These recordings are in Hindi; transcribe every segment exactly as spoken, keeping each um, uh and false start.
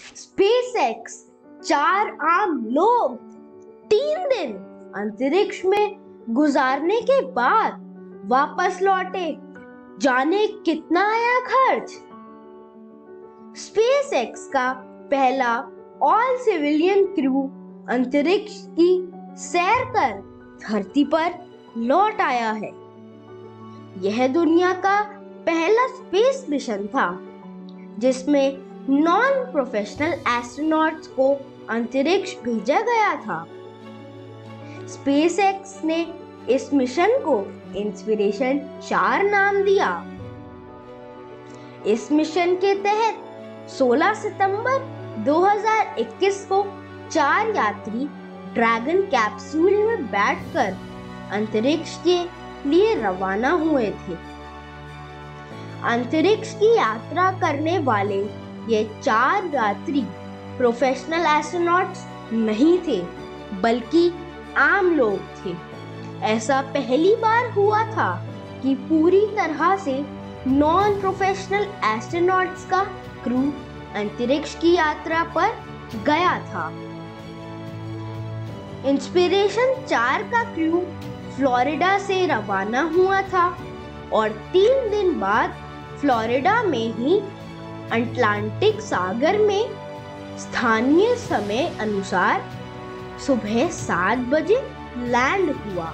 स्पेसएक्स चार आम लोग तीन दिन अंतरिक्ष में गुजारने के बाद वापस लौटे। जाने कितना आया खर्च? स्पेसएक्स का पहला ऑल सिविलियन क्रू अंतरिक्ष की सैर कर धरती पर लौट आया है। यह दुनिया का पहला स्पेस मिशन था जिसमें नॉन प्रोफेशनल एस्ट्रोनॉट्स को अंतरिक्ष भेजा गया था। स्पेसएक्स ने इस मिशन को इंस्पिरेशन चार नाम दिया। इस मिशन के तहत सोलह सितंबर दो हज़ार इक्कीस को चार यात्री ड्रैगन कैप्सूल में बैठकर अंतरिक्ष के लिए रवाना हुए थे। अंतरिक्ष की यात्रा करने वाले ये चार यात्री प्रोफेशनल एस्ट्रोनॉट्स नहीं थे, बल्कि आम लोग थे। ऐसा पहली बार हुआ था कि पूरी तरह से नॉन प्रोफेशनल एस्ट्रोनॉट्स का क्रू अंतरिक्ष की यात्रा पर गया था। इंस्पिरेशन चार का क्रू फ्लोरिडा से रवाना हुआ था और तीन दिन बाद फ्लोरिडा में ही अटलांटिक सागर में स्थानीय समय अनुसार सुबह सात बजे लैंड हुआ।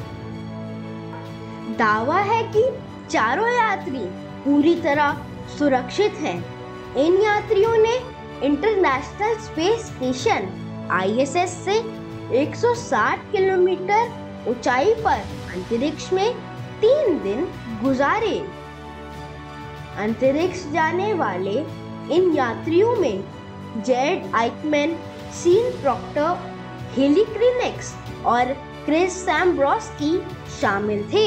दावा है कि चारों यात्री पूरी तरह सुरक्षित हैं। इन यात्रियों ने international space station I S S से एक सौ साठ किलोमीटर ऊंचाई पर अंतरिक्ष में तीन दिन गुजारे। अंतरिक्ष जाने वाले इन यात्रियों में Jared Isaacman, Sian Proctor, Hayley क्रिनेक्स और क्रिस सैम्ब्रोस्की शामिल थे।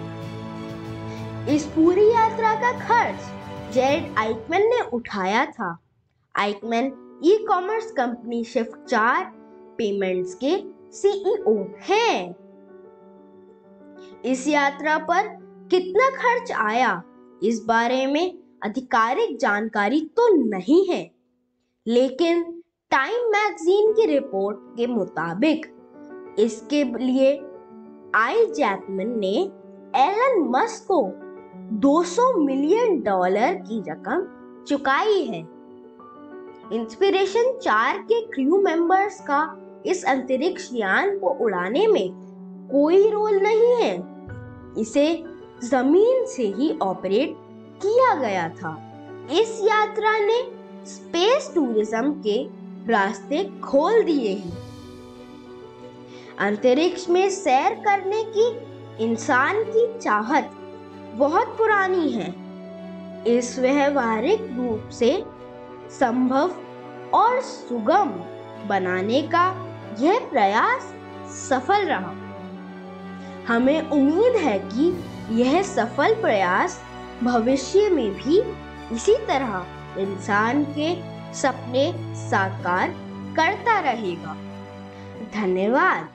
इस पूरी यात्रा का खर्च जेड आइकमैन ने उठाया था। Isaacman e commerce company Shift चार पेमेंट्स के सी ई ओ हैं। इस यात्रा पर कितना खर्च आया, इस बारे में आधिकारिक जानकारी तो नहीं है, लेकिन टाइम मैगजीन की रिपोर्ट के मुताबिक इसके लिए आई जैकमैन ने एलन मस्क को दो सौ मिलियन डॉलर की रकम चुकाई है। इंस्पिरेशन चार के क्रू मेंबर्स का इस अंतरिक्ष यान को उड़ाने में कोई रोल नहीं है। इसे जमीन से ही ऑपरेट किया गया था। इस यात्रा ने स्पेस टूरिज्म के रास्ते खोल दिए हैं। अंतरिक्ष में सैर करने की इंसान की चाहत बहुत पुरानी है। इस व्यवहारिक रूप से संभव और सुगम बनाने का यह प्रयास सफल रहा। हमें उम्मीद है कि यह सफल प्रयास भविष्य में भी इसी तरह इंसान के सपने साकार करता रहेगा। धन्यवाद।